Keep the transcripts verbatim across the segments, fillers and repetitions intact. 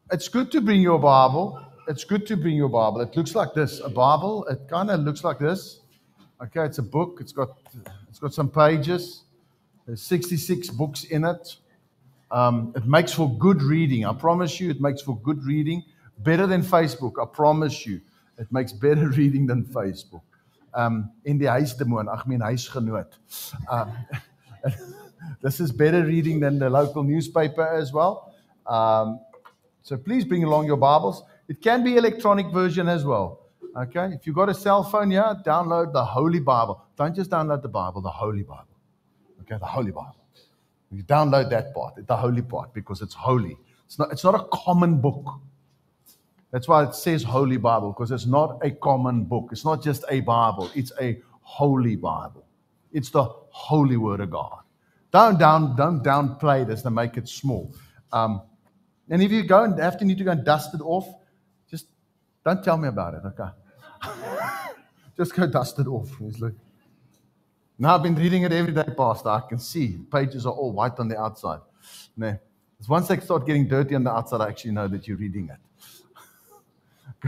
It's good to bring your Bible. It's good to bring your Bible. It looks like this. A Bible. It kind of looks like this. Okay, it's a book. It's got it's got some pages. There's sixty-six books in it. Um, it makes for good reading. I promise you, it makes for good reading. Better than Facebook. I promise you, it makes better reading than Facebook. Um, in die huisdemoon, ag meen huisgenoot. Um, this is better reading than the local newspaper as well. Um, so please bring along your Bibles. It can be electronic version as well. Okay, if you've got a cell phone, yeah, download the Holy Bible. Don't just download the Bible, the Holy Bible. Okay, the Holy Bible. You download that part, the holy part, because it's holy. It's not, it's not a common book. That's why it says Holy Bible, because it's not a common book. It's not just a Bible. It's a holy Bible. It's the holy Word of God. Don't down, don't downplay this and make it small. Um, and if you go and have to need to go and dust it off, just don't tell me about it, okay? Just go dust it off. It's like, now I've been reading it every day, Pastor. I can see pages are all white on the outside. No. Once they start getting dirty on the outside, I actually know that you're reading it.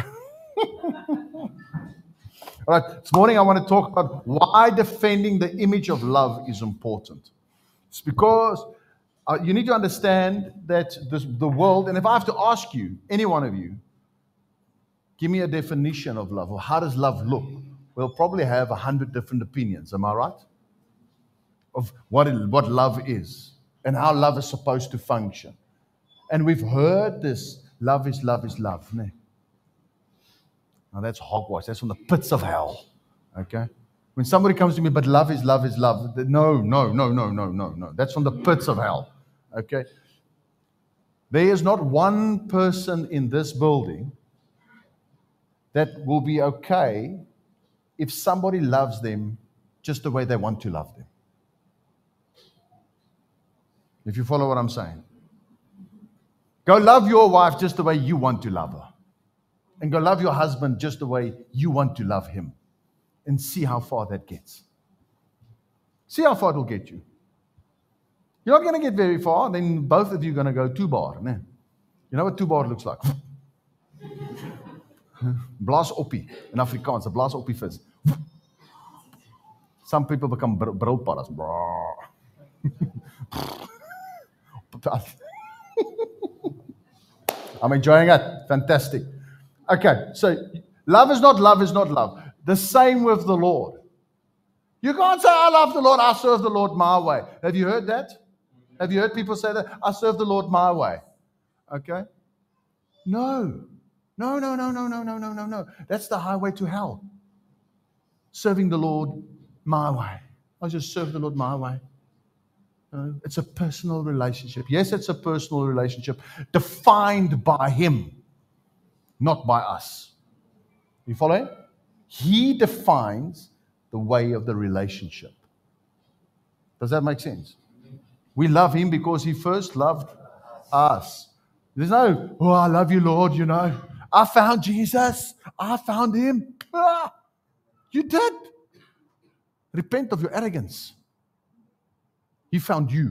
All right, this morning I want to talk about why defending the image of love is important. It's because uh, you need to understand that this, the world, and if I have to ask you, any one of you, give me a definition of love, or how does love look? We'll probably have a hundred different opinions, am I right? Of what, it, what love is and how love is supposed to function. And we've heard this, love is love is love. Nee. Now that's hogwash. That's from the pits of hell. Okay? When somebody comes to me, but love is love is love. No, no, no, no, no, no, no. That's from the pits of hell. Okay? There is not one person in this building that will be okay if somebody loves them just the way they want to love them. If you follow what I'm saying. Go love your wife just the way you want to love her. And go love your husband just the way you want to love him. And see how far that gets. See how far it will get you. You're not going to get very far, then both of you are going to go two bar. Nee. You know what two bar looks like? Blaas oppie in Afrikaans, 'n blaas oppie vis. Some people become br- brilpaddas. I'm enjoying it. Fantastic. Okay, so love is not love is not love. The same with the Lord. You can't say, I love the Lord, I serve the Lord my way. Have you heard that? Have you heard people say that? I serve the Lord my way. Okay? No. No, no, no, no, no, no, no, no, no. That's the highway to hell. Serving the Lord my way. I just serve the Lord my way. Uh, it's a personal relationship. Yes, it's a personal relationship defined by Him, not by us. You follow? He defines the way of the relationship. Does that make sense? We love Him because He first loved us. There's no, oh, I love you, Lord, you know. I found Jesus. I found Him. Ah, you did. Repent of your arrogance. He found you.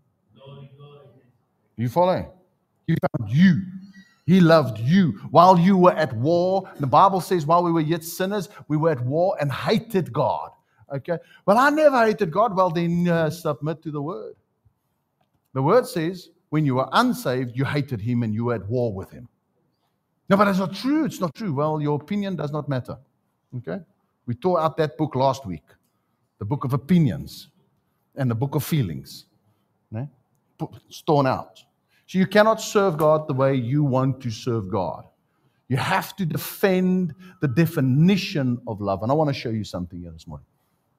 You follow? He found you. He loved you. While you were at war, the Bible says while we were yet sinners, we were at war and hated God. Okay? Well, I never hated God. Well, then uh, submit to the Word. The Word says when you were unsaved, you hated Him and you were at war with Him. No, but that's not true. It's not true. Well, your opinion does not matter. Okay? We tore out that book last week. The book of opinions and the book of feelings. Okay? It's torn out. So you cannot serve God the way you want to serve God. You have to defend the definition of love. And I want to show you something here this morning.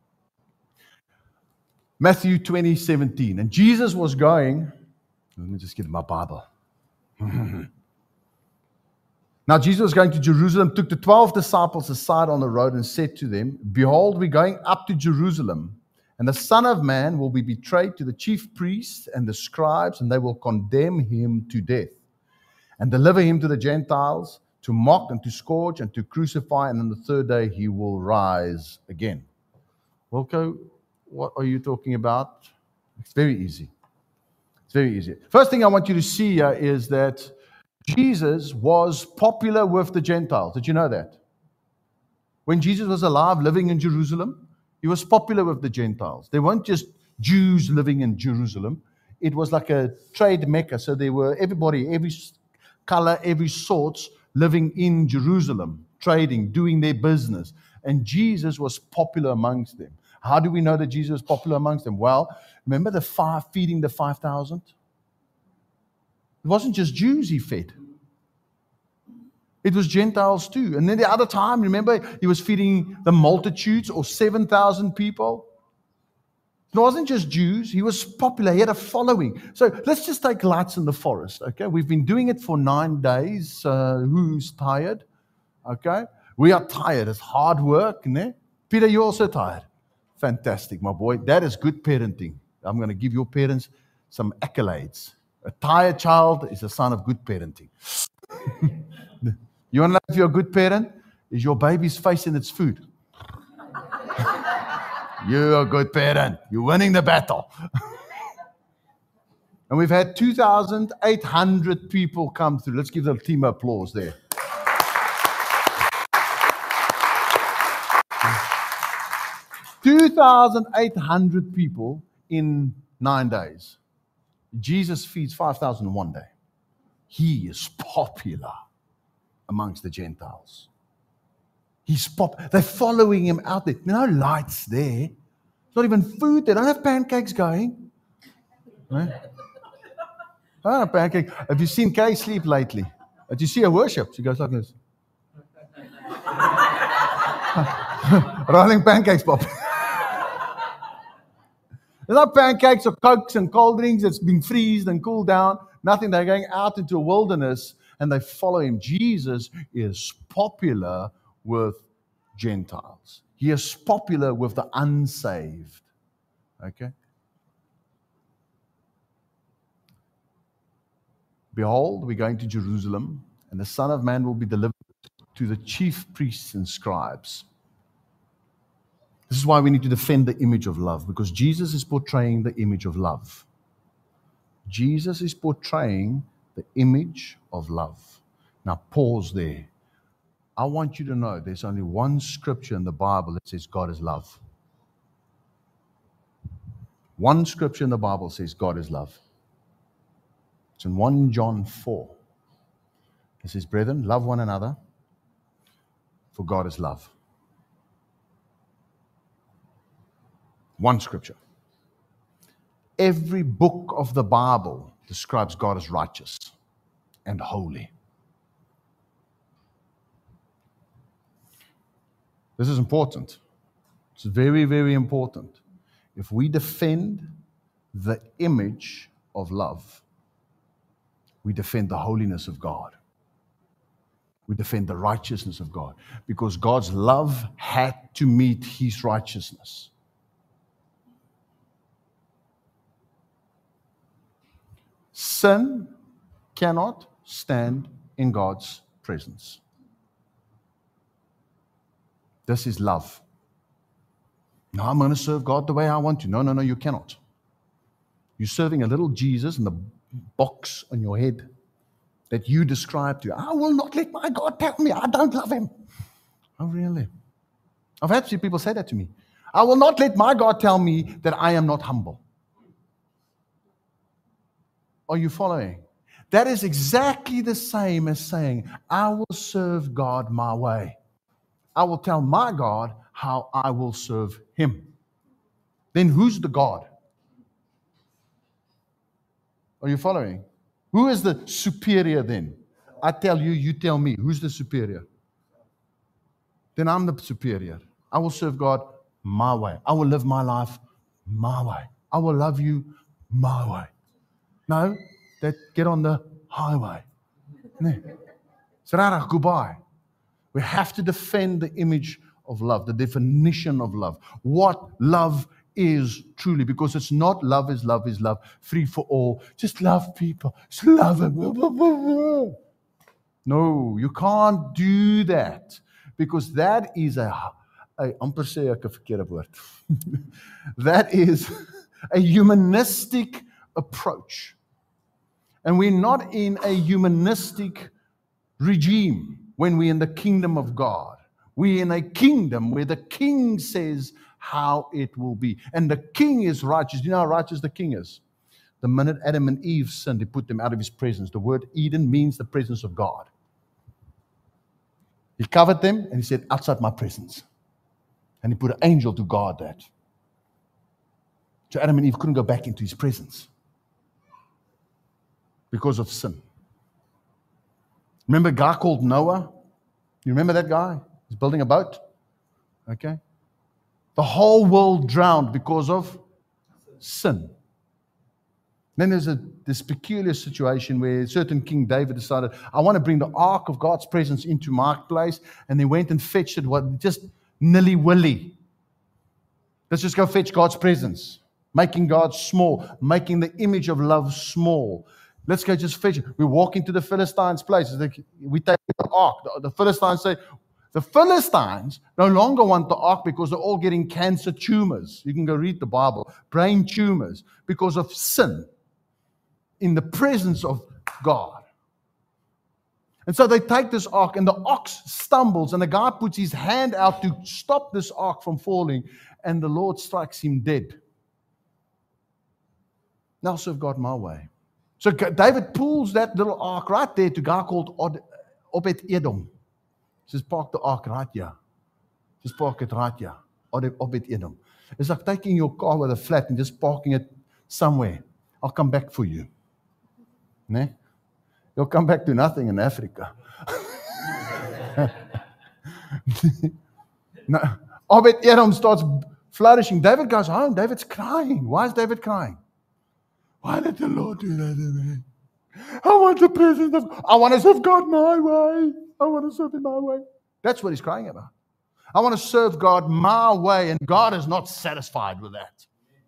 Matthew twenty, seventeen. And Jesus was going, let me just get my Bible. Now Jesus was going to Jerusalem, took the twelve disciples aside on the road and said to them, behold, we're going up to Jerusalem, and the Son of Man will be betrayed to the chief priests and the scribes, and they will condemn him to death and deliver him to the Gentiles to mock and to scourge and to crucify, and on the third day he will rise again. Wilco, what are you talking about? It's very easy. It's very easy. First thing I want you to see here is that Jesus was popular with the Gentiles. Did you know that? When Jesus was alive, living in Jerusalem, he was popular with the Gentiles. They weren't just Jews living in Jerusalem. It was like a trade mecca. So there were everybody, every color, every sort, living in Jerusalem, trading, doing their business. And Jesus was popular amongst them. How do we know that Jesus was popular amongst them? Well, remember the five, feeding the five thousand? It wasn't just Jews he fed. It was Gentiles too. And then the other time, remember, he was feeding the multitudes or seven thousand people. It wasn't just Jews. He was popular. He had a following. So let's just take Lights in the Forest, okay? We've been doing it for nine days. Uh, who's tired? Okay? We are tired. It's hard work, ne? Peter, you're also tired. Fantastic, my boy. That is good parenting. I'm going to give your parents some accolades. A tired child is a sign of good parenting. You want to know if you're a good parent? Is your baby's facing its food. You're a good parent. You're winning the battle. And we've had two thousand eight hundred people come through. Let's give the team applause there. two thousand eight hundred people in nine days. Jesus feeds five thousand in one day. He is popular amongst the Gentiles. He's pop. They're following him out there. There are no lights there. It's not even food. They don't have pancakes going. Right? I don't have pancakes. Have you seen Kay sleep lately? Did you see her worship? She goes like this. Rolling pancakes, Pop. There's not pancakes or cokes and cold drinks that's been freezed and cooled down. Nothing. They're going out into a wilderness and they follow him. Jesus is popular with Gentiles. He is popular with the unsaved. Okay? Behold, we're going to Jerusalem, and the Son of Man will be delivered to the chief priests and scribes. This is why we need to defend the image of love, because Jesus is portraying the image of love. Jesus is portraying the image of love. Now, pause there. I want you to know there's only one scripture in the Bible that says God is love. One scripture in the Bible says God is love. It's in First John four. It says, brethren, love one another, for God is love. One scripture. Every book of the Bible describes God as righteous and holy. This is important. It's very, very important. If we defend the image of love, we defend the holiness of God. We defend the righteousness of God. Because God's love had to meet his righteousness. Sin cannot stand in God's presence. This is love. No, I'm going to serve God the way I want to. No, no, no, you cannot. You're serving a little Jesus in the box on your head that you describe to. I will not let my God tell me I don't love him. Oh, really? I've had people say that to me. I will not let my God tell me that I am not humble. Are you following? That is exactly the same as saying, I will serve God my way. I will tell my God how I will serve him. Then who's the God? Are you following? Who is the superior then? I tell you, you tell me. Who's the superior? Then I'm the superior. I will serve God my way. I will live my life my way. I will love you my way. No, that get on the highway. No. Sarara, goodbye. We have to defend the image of love, the definition of love. What love is truly, because it's not love is love is love, free for all. Just love people. Just love them. No, you can't do that, because that is a, a amper sê ek 'n verkeerde woord. That is a humanistic approach. And we're not in a humanistic regime when we're in the kingdom of God. We're in a kingdom where the king says how it will be. And the king is righteous. Do you know how righteous the king is? The minute Adam and Eve sinned, he put them out of his presence. The word Eden means the presence of God. He covered them and he said, outside my presence. And he put an angel to guard that. So Adam and Eve couldn't go back into his presence because of sin. Remember a guy called Noah? You remember that guy? He's building a boat. Okay. The whole world drowned because of sin. Then there's a, this peculiar situation where certain King David decided, I want to bring the ark of God's presence into my place. And they went and fetched it, what, just nilly-willy. Let's just go fetch God's presence. Making God small. Making the image of love small. Let's go just fetch it. We walk into the Philistines' place. We take the ark. The, the Philistines say, the Philistines no longer want the ark because they're all getting cancer tumors. You can go read the Bible. Brain tumors because of sin in the presence of God. And so they take this ark and the ox stumbles and the guy puts his hand out to stop this ark from falling and the Lord strikes him dead. Now serve God my way. So David pulls that little ark right there to a guy called Obed-Edom. He says, park the ark right here. Just park it right here. Obed-Edom. It's like taking your car with a flat and just parking it somewhere. I'll come back for you. Ne? You'll come back to nothing in Africa. No. Obed-Edom starts flourishing. David goes home. David's crying. Why is David crying? Why did the Lord do that to me? I want the presence of, I want to serve God my way. I want to serve Him my way. That's what he's crying about. I want to serve God my way, and God is not satisfied with that.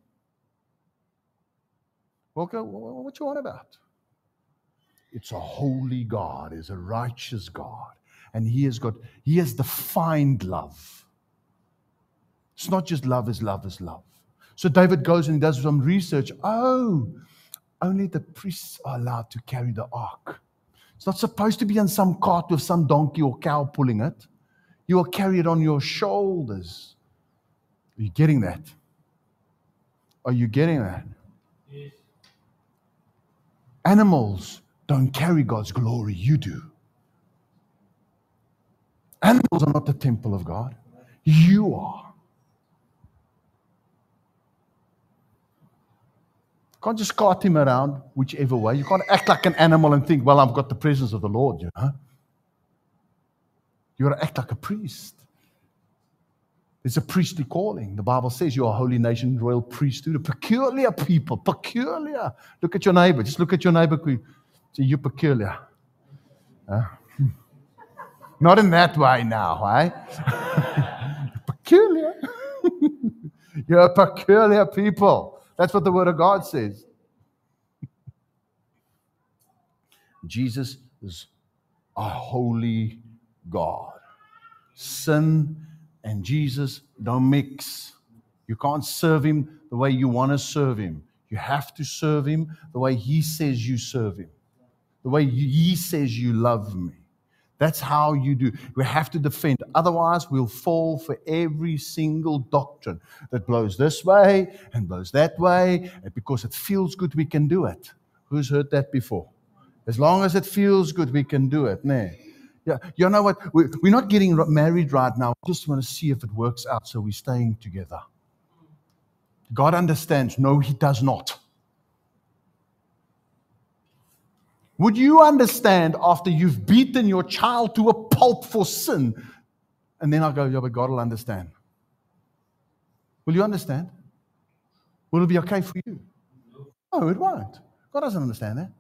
Well, what you on about? It's a holy God, it's a righteous God, and He has got, He has defined love. It's not just love is love is love. So David goes and he does some research. Oh, only the priests are allowed to carry the ark. It's not supposed to be on some cart with some donkey or cow pulling it. You will carry it on your shoulders. Are you getting that? Are you getting that? Yes. Animals don't carry God's glory. You do. Animals are not the temple of God. You are. You can't just cart him around whichever way. You can't act like an animal and think, well, I've got the presence of the Lord, you know. You got to act like a priest. It's a priestly calling. The Bible says you are a holy nation, royal priesthood, a peculiar people, peculiar. Look at your neighbor. Just look at your neighbor. Say, you're peculiar. Huh? Not in that way now, eh? Peculiar. You're a peculiar people. That's what the Word of God says. Jesus is a holy God. Sin and Jesus don't mix. You can't serve Him the way you want to serve Him. You have to serve Him the way He says you serve Him. The way He says you love me. That's how you do. We have to defend. Otherwise, we'll fall for every single doctrine that blows this way and blows that way. And because it feels good, we can do it. Who's heard that before? As long as it feels good, we can do it. Nah. Yeah, you know what? We're not getting married right now. We just want to see if it works out, so we're staying together. God understands. No, He does not. Would you understand after you've beaten your child to a pulp for sin? And then I'll go, yeah, but God will understand. Will you understand? Will it be okay for you? No, it won't. God doesn't understand that.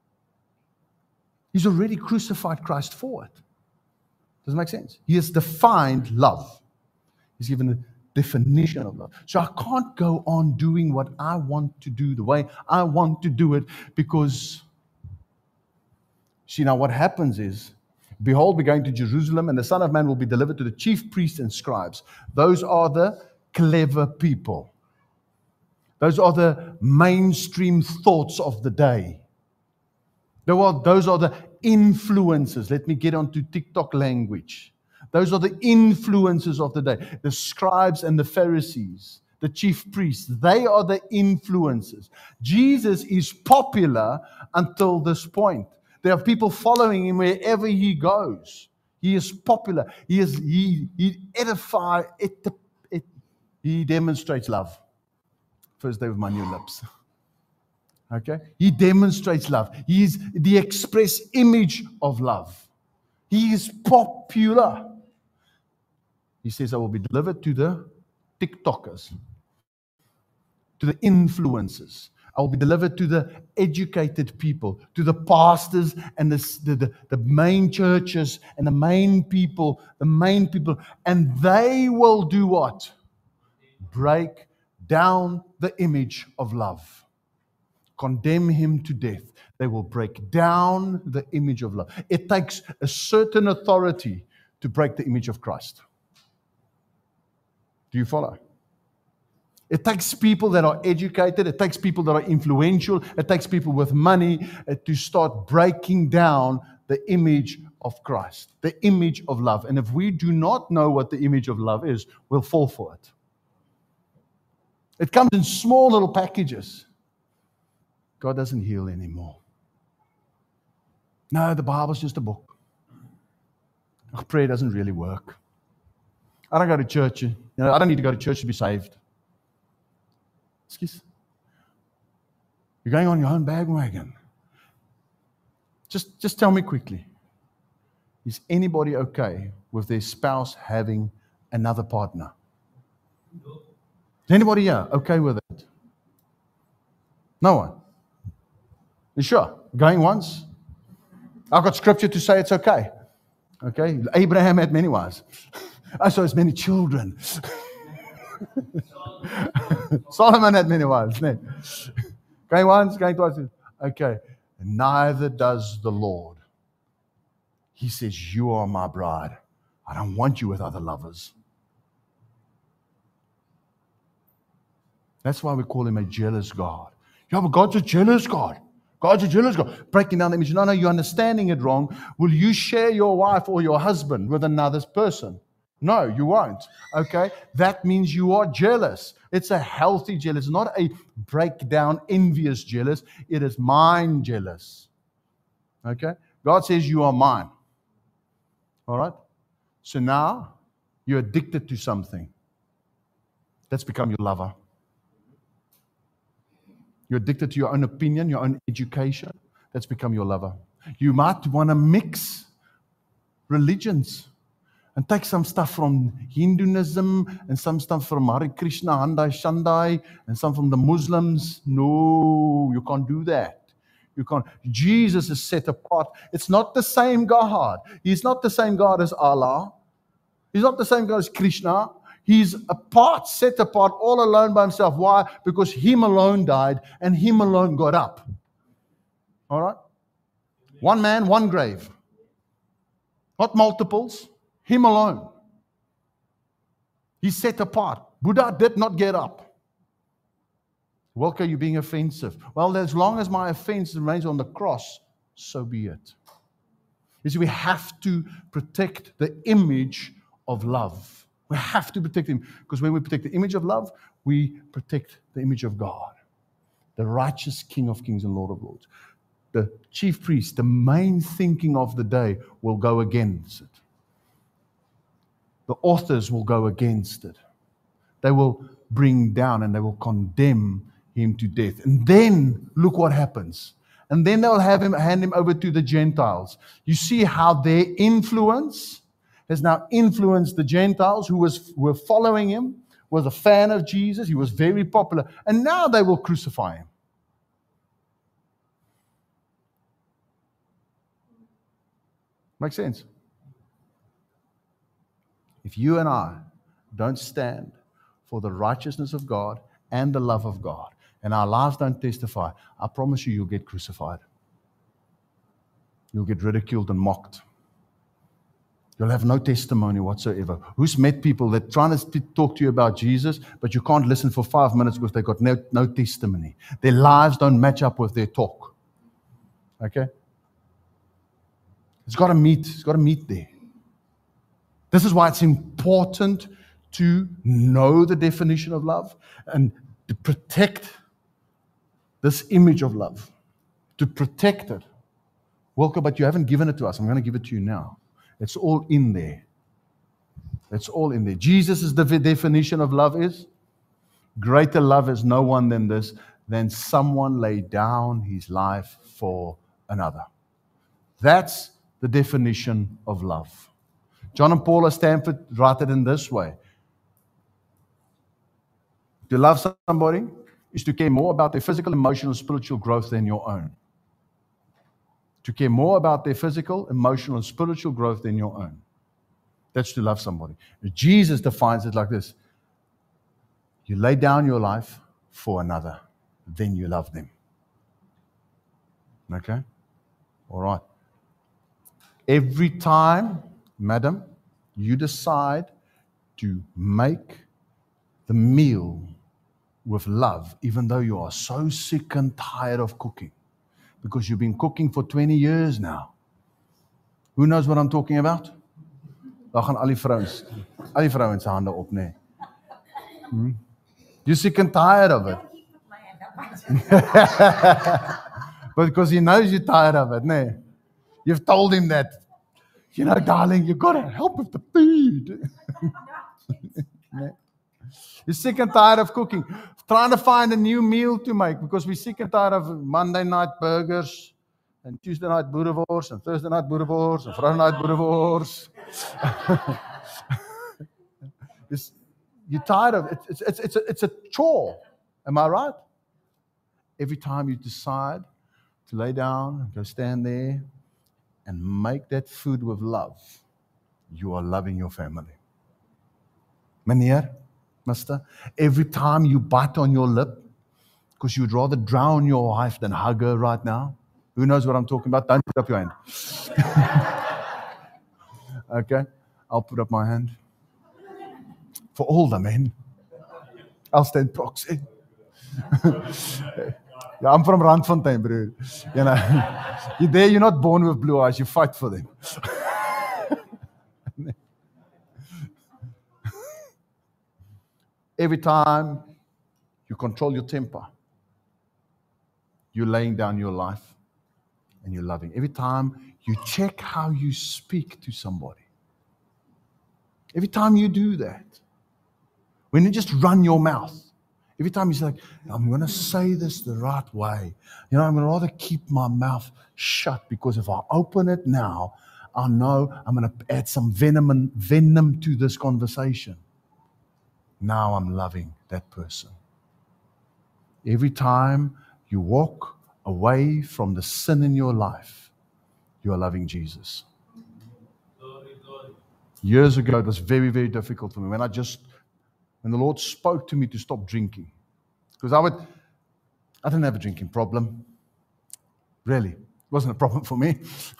He's already crucified Christ for it. Does it make sense? He has defined love. He's given a definition of love. So I can't go on doing what I want to do the way I want to do it because... See, now what happens is, behold, we're going to Jerusalem, and the Son of Man will be delivered to the chief priests and scribes. Those are the clever people. Those are the mainstream thoughts of the day. Those are, those are the influences. Let me get onto TikTok language. Those are the influences of the day. The scribes and the Pharisees, the chief priests, they are the influences. Jesus is popular until this point. There are people following him wherever he goes. He is popular. He is he he edify it, it he demonstrates love. First day with my new lips. Okay? He demonstrates love. He is the express image of love. He is popular. He says, I will be delivered to the TikTokers, to the influencers. I will be delivered to the educated people, to the pastors and the, the, the, the main churches and the main people, the main people. And they will do what? Break down the image of love. Condemn him to death. They will break down the image of love. It takes a certain authority to break the image of Christ. Do you follow? It takes people that are educated. It takes people that are influential. It takes people with money uh, to start breaking down the image of Christ, the image of love. And if we do not know what the image of love is, we'll fall for it. It comes in small little packages. God doesn't heal anymore. No, the Bible's just a book. Prayer doesn't really work. I don't go to church. You know, I don't need to go to church to be saved. Excuse? You're going on your own bandwagon. Just, just tell me quickly. Is anybody okay with their spouse having another partner? Is anybody here okay with it? No one. You sure? Going once? I've got scripture to say it's okay. Okay? Abraham had many wives. I saw as many children. Solomon had many wives. No. Going once, going twice. Okay. Neither does the Lord. He says, you are my bride. I don't want you with other lovers. That's why we call him a jealous God. Yeah, but God's a jealous God. God's a jealous God. Breaking down the image. No, no, you're understanding it wrong. Will you share your wife or your husband with another person? No, you won't. Okay? That means you are jealous. It's a healthy jealous, not a breakdown, envious jealous. It is mine jealous. Okay? God says you are mine. All right? So now you're addicted to something. That's become your lover. You're addicted to your own opinion, your own education. That's become your lover. You might want to mix religions and take some stuff from Hinduism and some stuff from Hare Krishna, Handai, Shandai, and some from the Muslims. No, you can't do that. You can't. Jesus is set apart. It's not the same God. He's not the same God as Allah. He's not the same God as Krishna. He's apart, set apart, all alone by himself. Why? Because him alone died and him alone got up. All right? One man, one grave. Not multiples. Him alone. He's set apart. Buddha did not get up. Welcome, you being offensive. Well, as long as my offense remains on the cross, so be it. You see, we have to protect the image of love. We have to protect him, because when we protect the image of love, we protect the image of God, the righteous King of Kings and Lord of Lords. The chief priest, the main thinking of the day, will go against it. The authors will go against it. They will bring down and they will condemn him to death. And then look what happens. And then they'll have him hand him over to the Gentiles. You see how their influence has now influenced the Gentiles who was, were following him, was a fan of Jesus. He was very popular. And now they will crucify him. Makes sense? If you and I don't stand for the righteousness of God and the love of God, and our lives don't testify, I promise you, you'll get crucified. You'll get ridiculed and mocked. You'll have no testimony whatsoever. Who's met people that trying to talk to you about Jesus, but you can't listen for five minutes because they've got no, no testimony. Their lives don't match up with their talk. Okay? It's got to meet. It's got to meet there. This is why it's important to know the definition of love and to protect this image of love, to protect it. Wilco, but you haven't given it to us. I'm going to give it to you now. It's all in there. It's all in there. Jesus' the definition of love is, greater love is no one than this, than someone lay down his life for another. That's the definition of love. John and Paula Stanford write it in this way. To love somebody is to care more about their physical, emotional, spiritual growth than your own. To care more about their physical, emotional, and spiritual growth than your own. That's to love somebody. Jesus defines it like this. You lay down your life for another, then you love them. Okay? All right. Every time, madam, you decide to make the meal with love, even though you are so sick and tired of cooking, because you've been cooking for twenty years now. Who knows what I'm talking about? Daar gaan al die vrouens, al die vrouens se hande op, nee. Hmm? You're sick and tired of it. But because he knows you're tired of it, nee. You've told him that, you know, darling, you've got to help with the food. Nee. You're sick and tired of cooking, trying to find a new meal to make, because we're sick and tired of Monday night burgers, and Tuesday night boerewors, and Thursday night boerewors, and Friday night boerewors. You're tired of it. It's, it's, it's, a, it's a chore. Am I right? Every time you decide to lay down, go stand there, and make that food with love, you are loving your family. Meneer, mister, every time you bite on your lip, because you'd rather drown your wife than hug her right now. Who knows what I'm talking about? Don't put up your hand. Okay, I'll put up my hand. For all the men, I'll stand proxy. Yeah, I'm from Randfontein, bro. You know, you're there, you're not born with blue eyes, you fight for them. Every time you control your temper, you're laying down your life and you're loving. Every time you check how you speak to somebody, every time you do that, when you just run your mouth, every time you say, like, I'm going to say this the right way. You know, I'm going to rather keep my mouth shut, because if I open it now, I know I'm going to add some venom and venom to this conversation. Now I'm loving that person. Every time you walk away from the sin in your life, you are loving Jesus. Years ago, it was very, very difficult for me when I just, when the Lord spoke to me to stop drinking. Because I would, I didn't have a drinking problem. Really. It wasn't a problem for me.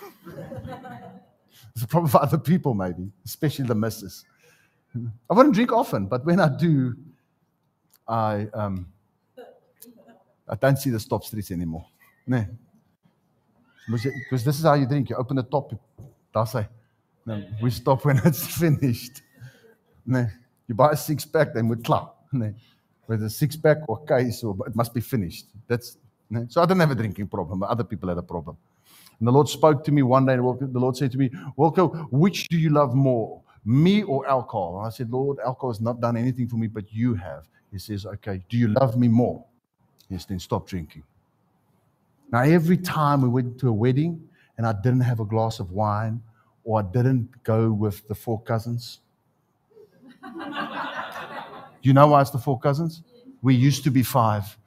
It's a problem for other people, maybe, especially the missus. I wouldn't drink often, but when I do, I um, I don't see the stop streets anymore. Nee. Because this is how you drink. You open the top, that's it. No, we stop when it's finished. Nee. You buy a six-pack, then we clap. Nee. With a six-pack or case, or it must be finished. That's nee. So I didn't have a drinking problem, but other people had a problem. And the Lord spoke to me one day, and the Lord said to me, Wilco, which do you love more, me or alcohol? And I said, Lord, alcohol has not done anything for me, but you have. He says, okay, do you love me more? Yes, then stop drinking. Now, every time we went to a wedding and I didn't have a glass of wine, or I didn't go with the four cousins. Do you know why it's the four cousins? We used to be five.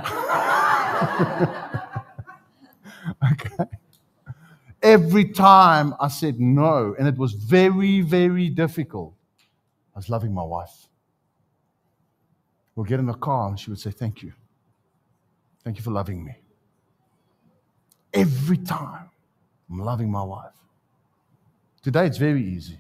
Okay. Every time I said no, and it was very, very difficult, I was loving my wife. We'll get in the car and she would say, thank you. Thank you for loving me. Every time I'm loving my wife. Today it's very easy.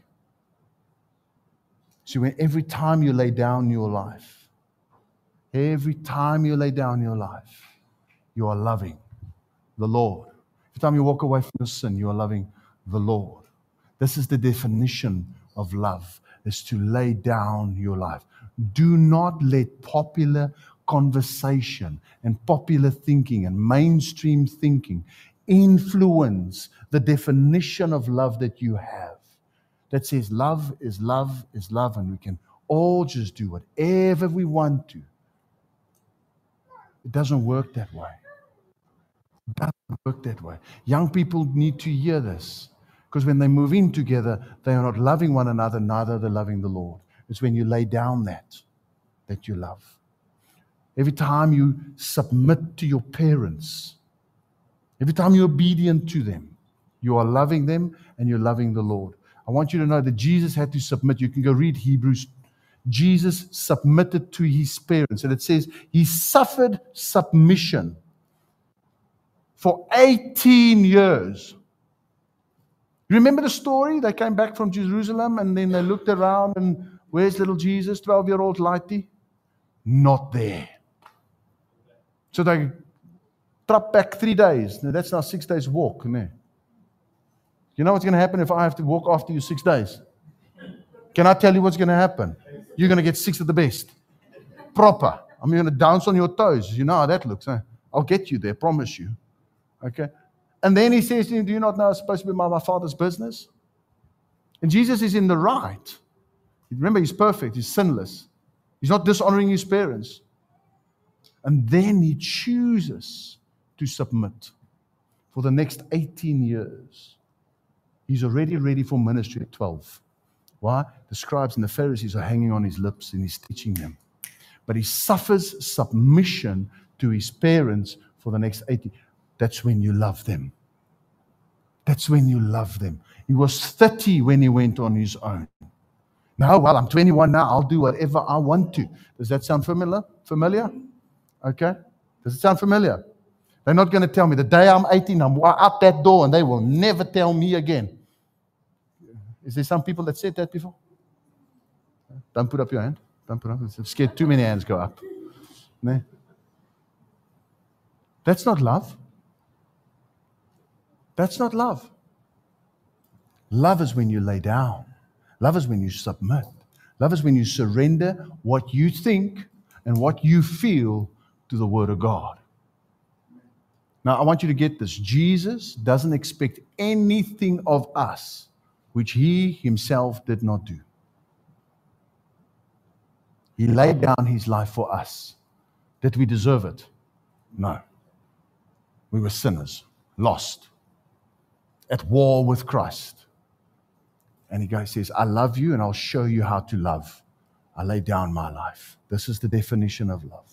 See, when every time you lay down your life, every time you lay down your life, you are loving the Lord. Every time you walk away from your sin, you are loving the Lord. This is the definition of love, is to lay down your life. Do not let popular conversation and popular thinking and mainstream thinking influence the definition of love that you have. That says love is love is love, and we can all just do whatever we want to. It doesn't work that way. It doesn't work that way. Young people need to hear this, because when they move in together, they are not loving one another, neither are they loving the Lord. It's when you lay down that, that you love. Every time you submit to your parents, every time you're obedient to them, you are loving them and you're loving the Lord. I want you to know that Jesus had to submit. You can go read Hebrews. Jesus submitted to his parents. And it says he suffered submission for eighteen years. You remember the story? They came back from Jerusalem and then they looked around and where's little Jesus, twelve-year-old Lighty? Not there. So they trapped back three days. Now that's now six days walk. No? You know what's going to happen if I have to walk after you six days? Can I tell you what's going to happen? You're going to get six of the best. Proper. I'm going to dance on your toes. You know how that looks. Huh? I'll get you there, promise you. Okay? And then he says to him, do you not know it's supposed to be my, my Father's business? And Jesus is in the right. Remember, he's perfect. He's sinless. He's not dishonoring his parents. And then he chooses to submit for the next eighteen years. He's already ready for ministry at twelve. Why? The scribes and the Pharisees are hanging on his lips and he's teaching them. But he suffers submission to his parents for the next eighteen. That's when you love them. That's when you love them. He was thirty when he went on his own. Now, well, I'm twenty-one now. I'll do whatever I want to. Does that sound familiar? Familiar? Okay. Does it sound familiar? They're not going to tell me. The day I'm eighteen, I'm out that door and they will never tell me again. Is there some people that said that before? Don't put up your hand. Don't put up. I'm scared too many hands go up. No. That's not love. That's not love. Love is when you lay down. Love is when you submit. Love is when you surrender what you think and what you feel to the Word of God. Now, I want you to get this. Jesus doesn't expect anything of us which he himself did not do. He laid down his life for us. Did we deserve it? No. We were sinners, lost, at war with Christ. And he goes, says, I love you and I'll show you how to love. I lay down my life. This is the definition of love.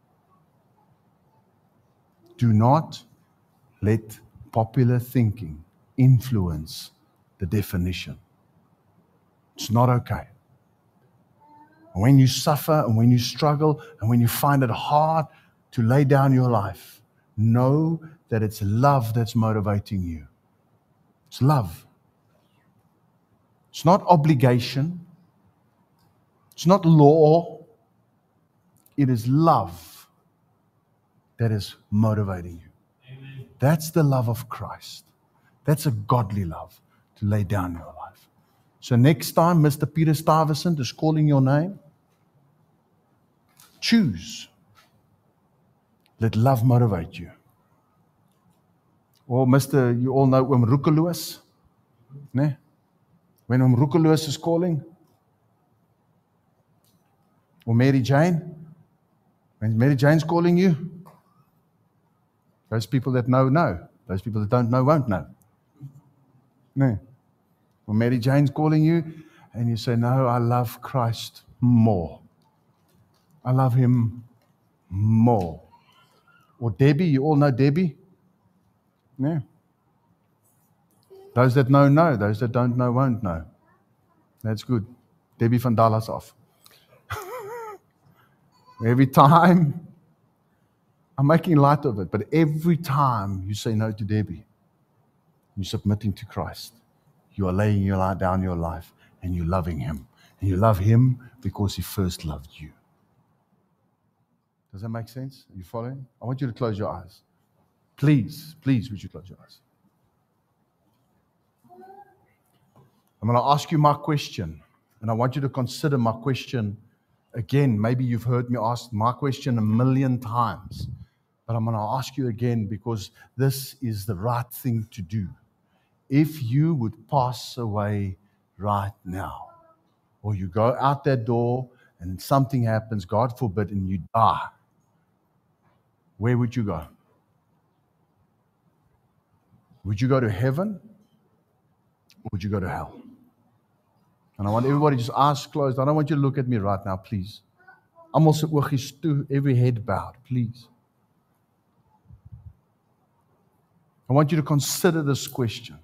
Do not let popular thinking influence the definition. It's not okay. And when you suffer and when you struggle and when you find it hard to lay down your life, know that it's love that's motivating you. It's love. It's not obligation. It's not law. It is love that is motivating you. Amen. That's the love of Christ. That's a godly love, to lay down your life. So next time Mister Peter Stuyvesant is calling your name, choose. Let love motivate you. Or Mister, you all know Oom Roekeloos, né? When Oom Roekeloos is calling, or Mary Jane, when Mary Jane's calling you, those people that know, know. Those people that don't know, won't know. No. When Mary Jane's calling you, and you say, no, I love Christ more. I love him more. Or Debbie, you all know Debbie? Yeah. Those that know, know. Those that don't know, won't know. That's good. Debbie van Dallas off. Every time, I'm making light of it, but every time you say no to Debbie, you're submitting to Christ. You are laying your life down your life and you're loving him. And you love him because he first loved you. Does that make sense? Are you following? I want you to close your eyes. Please, please, would you close your eyes? I'm going to ask you my question, and I want you to consider my question again. Maybe you've heard me ask my question a million times, but I'm going to ask you again because this is the right thing to do. If you would pass away right now, or you go out that door and something happens, God forbid, and you die, where would you go? Would you go to heaven, or would you go to hell? And I want everybody just eyes closed. I don't want you to look at me right now, please. I'm also every head bowed, please. I want you to consider this question.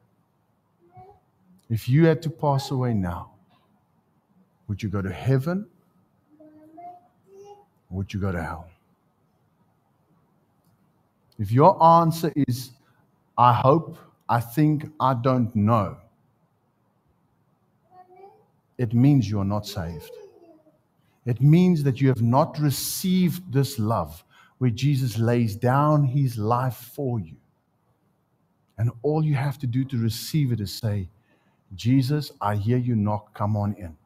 If you had to pass away now, would you go to heaven, or would you go to hell? If your answer is, I hope, I think, I don't know, it means you are not saved. It means that you have not received this love where Jesus lays down his life for you. And all you have to do to receive it is say, Jesus, I hear you knock, come on in.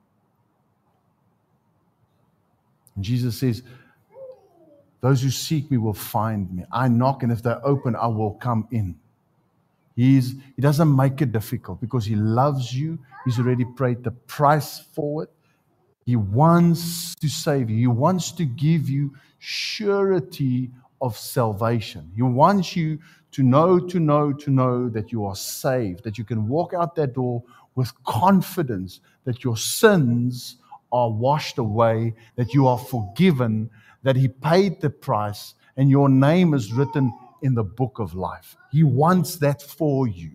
And Jesus says, those who seek me will find me. I knock, and if they open, I will come in. He's, he doesn't make it difficult because he loves you. He's already paid the price for it. He wants to save you. He wants to give you surety of salvation. He wants you to know, to know, to know that you are saved, that you can walk out that door with confidence that your sins are washed away, that you are forgiven, that he paid the price, and your name is written in the book of life. He wants that for you.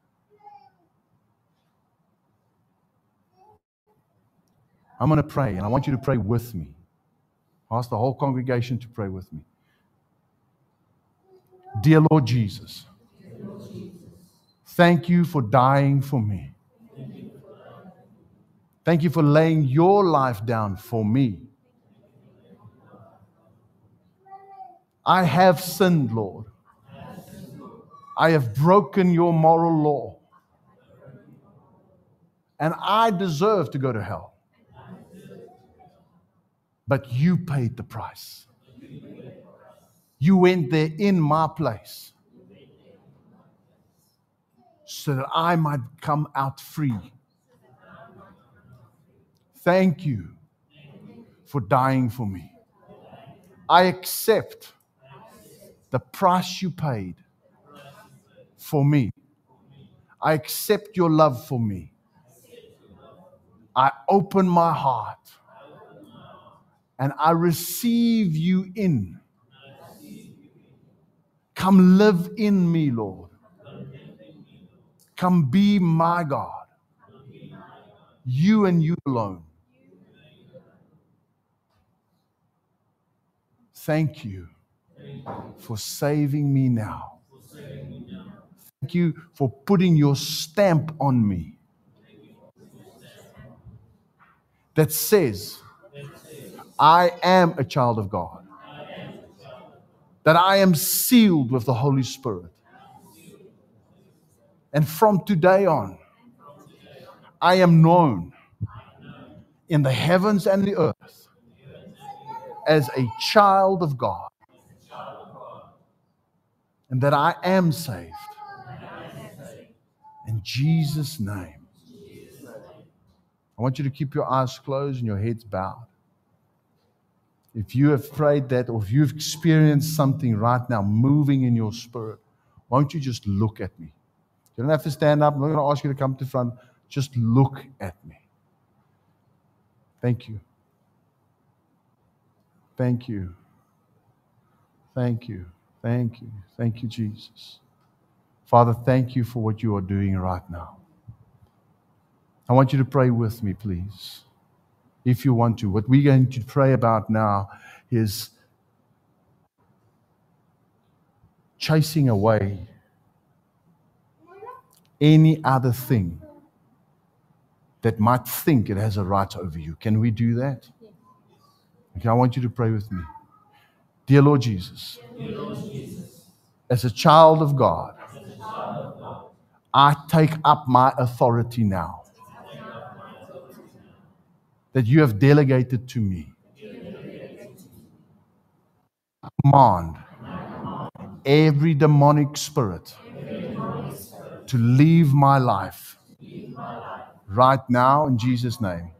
I'm going to pray, and I want you to pray with me. Ask the whole congregation to pray with me. Dear Lord Jesus, thank you for dying for me. Thank you for laying your life down for me. I have sinned, Lord. I have broken your moral law. And I deserve to go to hell. But you paid the price. You went there in my place so that I might come out free. Thank you for dying for me. I accept the price you paid for me. I accept your love for me. I open my heart and I receive you in. Come live in me, Lord. Come be my God. You and you alone. Thank you for saving me now. Thank you for putting your stamp on me that says, I am a child of God. That I am sealed with the Holy Spirit. And from today on, I am known in the heavens and the earth as a child of God. And that I am saved. In Jesus' name. I want you to keep your eyes closed and your heads bowed. If you have prayed that, or if you've experienced something right now moving in your spirit, won't you just look at me? You don't have to stand up. I'm not going to ask you to come to the front. Just look at me. Thank you. Thank you. Thank you. Thank you. Thank you, Jesus. Father, thank you for what you are doing right now. I want you to pray with me, please. If you want to. What we're going to pray about now is chasing away any other thing that might think it has a right over you. Can we do that? Okay, I want you to pray with me. Dear Lord Jesus, Dear Lord Jesus, as a child of God, I take up my authority now. that you have delegated to me. Command every demonic spirit to leave my life right now in Jesus' name.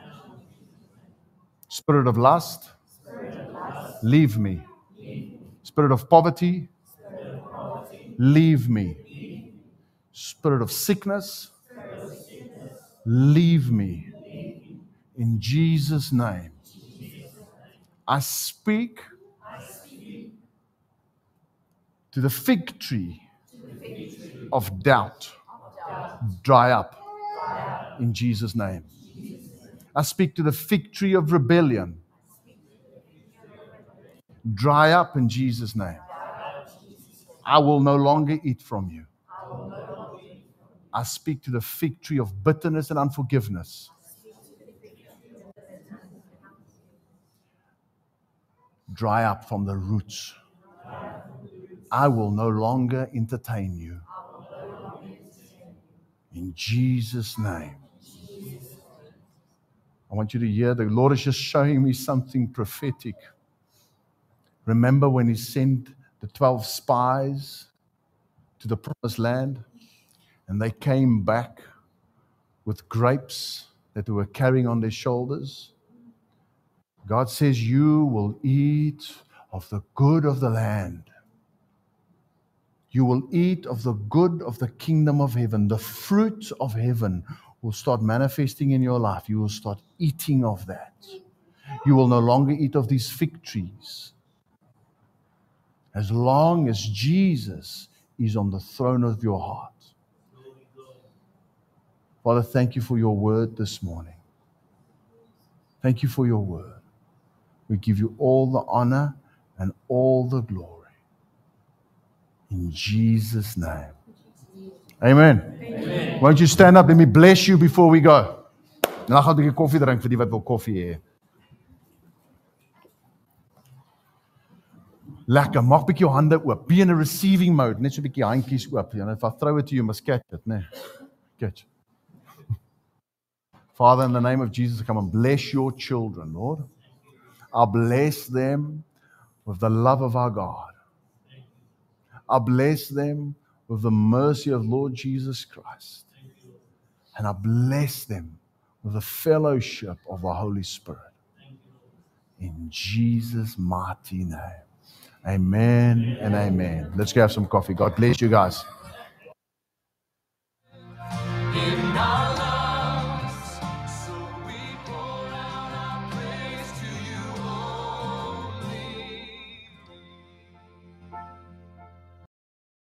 Spirit of lust, leave me. Spirit of poverty, leave me. Spirit of sickness, leave me. In Jesus' name, I speak to the fig tree of doubt. Dry up in Jesus' name. I speak to the fig tree of rebellion. Dry up in Jesus' name. I will no longer eat from you. I speak to the fig tree of bitterness and unforgiveness. Dry up from the roots. I will no longer entertain you. In Jesus' name. I want you to hear the Lord is just showing me something prophetic. Remember when He sent the twelve spies to the promised land and they came back with grapes that they were carrying on their shoulders? God says, you will eat of the good of the land. You will eat of the good of the kingdom of heaven. The fruit of heaven will start manifesting in your life. You will start eating of that. You will no longer eat of these fig trees. As long as Jesus is on the throne of your heart. Father, thank you for your word this morning. Thank you for your word. We give you all the honor and all the glory. In Jesus' name. Amen. Amen. Won't you stand up? Let me bless you before we go. En dan gaan ek 'n koffie drink vir die wat wil koffie hê. Lekker, maak 'n bietjie jou hande oop. Be in a receiving mode, net so 'n bietjie handjies oop. And if I throw it to you, you must catch it, né? Catch. Father, in the name of Jesus, come and bless your children, Lord. I bless them with the love of our God. I bless them with the mercy of Lord Jesus Christ. And I bless them with the fellowship of the Holy Spirit. In Jesus' mighty name. Amen and amen. Let's go have some coffee. God bless you guys. In our